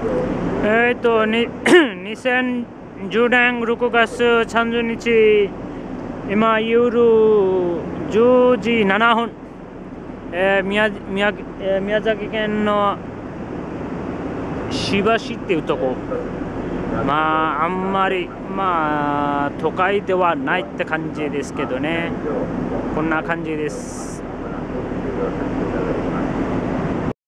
2010年6月30日、今夜10時7分、宮崎県の千葉市っていうとこ、あんまり都会ではないって感じですけどね、こんな感じです。